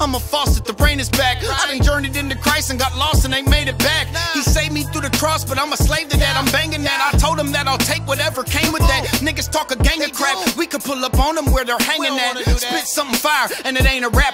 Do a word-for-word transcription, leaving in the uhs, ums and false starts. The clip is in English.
I'm a faucet, the rain is back. I done journeyed into Christ and got lost and ain't made it back. He saved me through the cross, but I'm a slave to that. I'm banging that. I told him that I'll take whatever came with that. Niggas talk a gang of crap. We could pull up on them where they're hanging at. Spit something fire, and it ain't a rap.